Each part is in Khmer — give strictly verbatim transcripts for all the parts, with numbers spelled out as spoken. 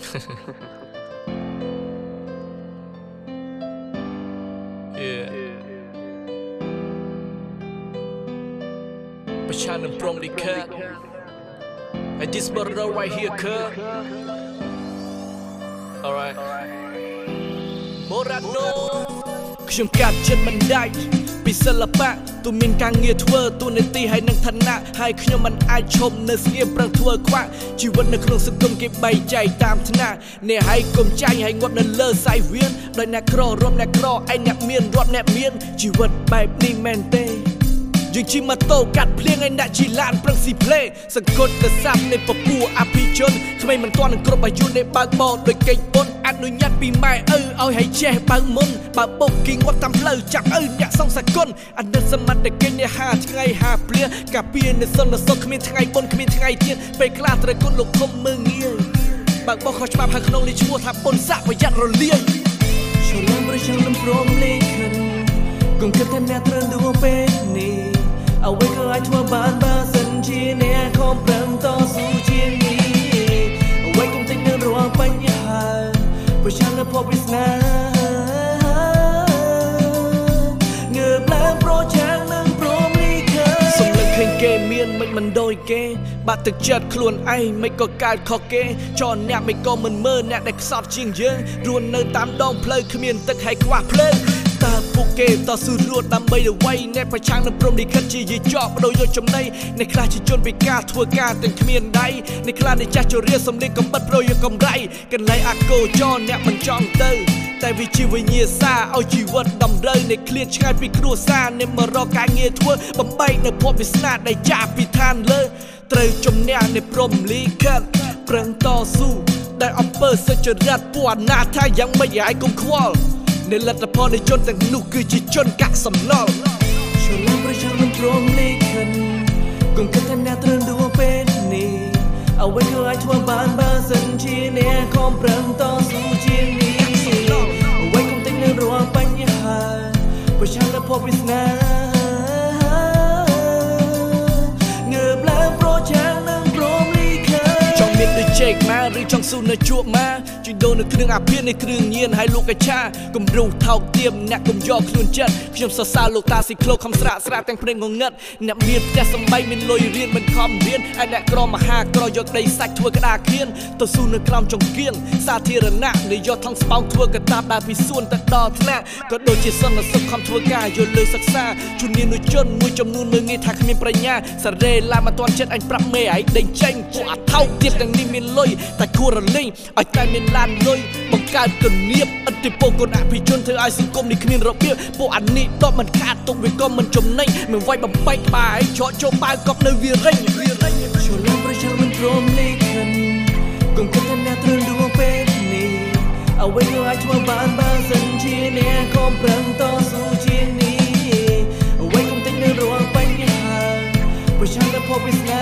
ประชาชนพร้อมดีแค่ไอ้ดิสบอร์เราไว้เฮียคือ alright โมราโนខ្ញុំកាត់ចិត្តមិនដាច់ពីសិល្បៈទូមានការងារធ្វើទូនាទីហើយនឹងឋានៈហើយខ្ញុំមិនអាចឈប់នៅស្ងៀមប្រឹងធ្វើខ្វាក់ជីវិតនៅក្នុងសង្គមគេបែកចែកតាមឋានៈអ្នកហើយកុំចាញ់ហើយងាប់នៅលើសាយវៀនដោយអ្នកក្ររំអ្នកក្រឯអ្នកមានរត់អ្នកមានជីវិតបែបនេះមែនទេយើងជិះម៉ូតូកាត់ភ្លៀងឲ្យអ្នកជិះឡានប្រឹងស៊ីផ្លេសង្កត់ទៅសាប់នៃពពួរអភិជនថ្មីមិនទាន់នឹងគ្រប់អាយុនៃបើកបោដោយកិច្ចពុនអនុញ្ញាតពីម៉ែឪឲ្យឲ្យចេះបើកមុនបើបុកគីងាប់តាមផ្លូវចាប់ឪអ្នកសងសគុណអនិតសមត្ថកិច្ចនេះហាថ្ងៃហាព្រាកាពីនៅសន្តិសុខគ្មានថ្ងៃបុនគ្មានថ្ងៃទៀនពេលខ្លះត្រូវគុណលោកធំមើងងាយបើកបោកខុសច្បាប់ហើយក្នុងនេះឈ្មោះថាពុនសាក់ប្រយ័ត្នរលាយឆ្លងប្រចាំនឹងព្រមលេខិនគង់គិតថាអ្នកត្រូវដួលពេលនេះអ្វីក៏អាចធ្វើបានបើសិនជាអ្នកខំប្រឹងតស៊ូជាងនេះអ្វីកុំតិចនៅរាល់បញ្ហាប្រឆាំងនឹងភពវាសនាងើបឡើងប្រឆាំងនឹងព្រមលីខិតសំឡេងឃើញគេមានមិនមិនដូចគេបាក់ទឹកចិត្តខ្លួនឯងមិនក៏កើតខុសគេចនអ្នកមិនក៏មិនមើលអ្នកដែលខ្សត់ជាងយើងរួននៅតាមដងផ្លូវគ្មានទឹកហើយខ្វះភ្លើងតើពួកគេតស៊ូរត់ដើម្បីអ្វីអ្នកប្រឆាំងនឹងព្រំលិខិតជាយីចប់បដូរយកចំណៃអ្នកខ្លះជាជនពិការធ្វើការទាំងគ្មានដៃអ្នកខ្លះនៃចាស់ជរាសំលេងកំបិតប្រយោគកម្រៃកន្លែងអាកោចរអ្នកមិនចង់ទៅតែវិជាវិញ្ញាសាឲ្យជីវិតតម្រូវនៃឃ្លាតឆ្ងាយពីគ្រួសារអ្នកមករកការងារធ្វើបំបែកនៅភពវាសនាដែលចាស់ពីឋានលើត្រូវជំនះនៃព្រំលិខិតប្រឹងតស៊ូដែលអំពើសុចរិតពួកអនាថាយ៉ាងមិនឲ្យកុំខ្វល់ในលទ្ធផលនៃជនទាំងនោះគឺជាជនកាក់សំណល់ឆ្លងប្រចាំនឹងព្រមលេខិនគង់គិតថាអ្នកត្រូវដួលពេលនេះអ្វីក៏អាចធ្វើបានបើសិនជាអ្នកខំប្រឹងតស៊ូជាងនេះអ្វីកុំតិចនៅរាល់បញ្ហាប្រឆាំងនឹងភពវាសនាងើបឡើងប្រឆាំងនឹងព្រមលីខិតចង់មានដូចជែកម៉ាឬចង់ស៊ូនៅជួបម៉ាជួយដូរនៅគ្រឿងអាភិននៃគ្រឿងញៀនហើយលោកកាឆាគំរូថោកទៀមអ្នកកុំយកខ្លួនចិត្តខ្ញុំសរសើរលោកតាស៊ីក្លូខំស្រាក់ស្រាក់ទាំងព្រេងងងឹតអ្នកមានផ្ទះសំបីមានលុយរៀនមិនខំរៀនហើយអ្នកក្រមហាក្រយកដីសាច់ធ្វើក្តារខៀនទៅស៊ូនៅក្រោមចង្គៀងសាធារណៈនយោបាយថងស្បោងធ្វើកតាបដើរពីសួនទៅដល់ថ្នាក់ក៏ដូចជាសន្តិសុខខំធ្វើការយល់លើសិក្សាជំនាញនុជនមួយចំនួនមើងងាយថាគ្មានប្រាជ្ញាសារ៉េឡាមិនទាន់ចិត្តអញប្រាប់មេឲ្យដេញចេញពួកអាថោកទៀតទាំងនេះមានលុយតែគួររលីងឲ្យតែមានឡានលុយបង្កើតគំនាបឥទ្ធិពលគុណអភិជនធ្វើឲ្យសង្គមនេះគ្មានរបៀបពួកអានេះតបមិនខាតទុកវាក៏មិនចំណេញមិនវាយបំបែកក្បាលឆក់ចូលបាវកប់នៅវារិញវារិញឆ្លងប្រចាំមិនព្រមលេខិនគង់គិតថាអ្នកត្រូវដួលពេលនេះអ្វីក៏អាចធ្វើបានបើសិនជាអ្នកខំប្រឹងតស៊ូជាងនេះអ្វីកុំតិចនៅរាល់បញ្ហាប្រឆាំងនឹងភពវាសនា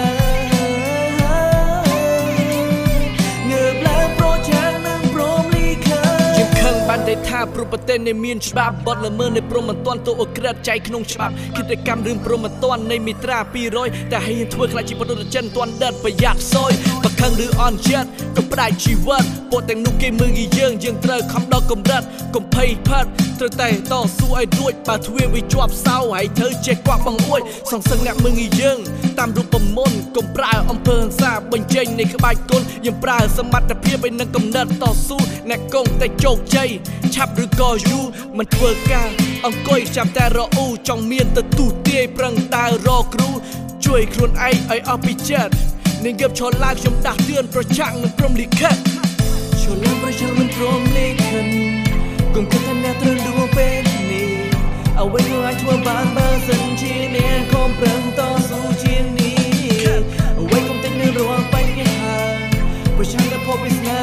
បានតែថាប្រពន្ធនៃមានច្បាប់បត់ល្មើសនៃព្រមមិនទាន់ទៅអក្រិតចៃក្នុងច្បាប់គិតកម្មរឿងព្រមមិនទាន់នៃមីត្រាពីរយតែហ៊ានធ្វើខ្លាចជីវិតរដ្ឋចិនទាន់ដិតប្រយ័ត្នសយបខឹងឬអន់ចិត្តក៏ផ្ដាច់ជីវិតពួកទាំងនោះគេមើងយើងយើងត្រូវខំដល់កម្រិតកុំភ័យផាត់ត្រូវតែតស៊ូឲ្យរួចបើទ្វាវាជាប់សោហើយធ្វើចេះគប់បង្អួចសងសឹងអ្នកមើងយើងតាមរូបមន្តកុំប្រើអំពើហិង្សាបញ្ចេញនៃក្បាច់គុណយើងប្រើសមត្ថភាពឲ្យនឹងកំណត់តស៊ូអ្នកកងតែជោគជ័យឆាប់ឬក៏យូរមិនធ្វើការអង្គុយចាំតែរអ៊ូចង់មានទៅទូទាយប្រឹងតើរកគ្រូជួយខ្លួនឯងឲ្យអស់ពីចិត្តនឹងងើបឈរឡើងខ្ញុំដាស់តឿនប្រឆាំងនឹងព្រំលិខិតឈរឡើងប្រឆាំងនឹងព្រំលិខិតគង់គិតថាអ្នកត្រូវដួលពេលនេះអ្វីក៏អាចធ្វើបានបើសិនជាអ្នកខំប្រឹងតស៊ូជាងនេះអ្វីកុំតិចនៅរាល់បញ្ហាប្រឆាំងនឹងភពវាសនា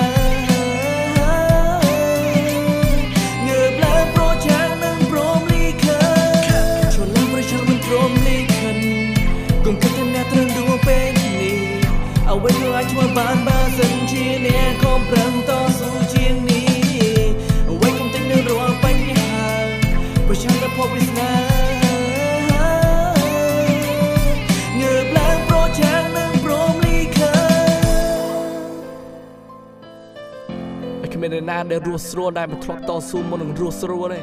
គង់គិតថាអ្នកត្រូវដួលពេលនេះអ្វីក៏អាចធ្វើបានបើសិនជាអ្នកខំប្រឹងតស៊ូជាងនេះអ្វីកុំតិចនៅរាល់បញ្ហាប្រឆាំងនឹងភពវាសនាងើបឡើងប្រឆាំងនឹងព្រមលិខិតគ្មានអ្នកណាដែលរស់ស្រួលដែលមិនធ្លាប់តស៊ូមុននឹងរស់ស្រួលទេ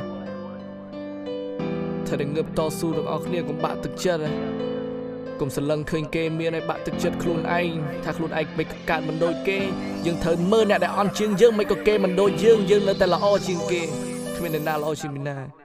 ถ้าได้ងើបតស៊ូទាំងអស់គ្នាកុំបាក់ទឹកចិត្តកុំសន្លឹងឃើញគេមានឲ្យបាក់ទឹកចិត្តខ្លួនឯងថាខ្លួនឯងមិនកើតមិនដូចគេយើងត្រូវមើលអ្នកដែលអន់ជាងយើងមិនក៏គេមិនដូចយើងយើងនៅតែល្អជាងគេគ្មានអ្នកណាល្អជាងពីណា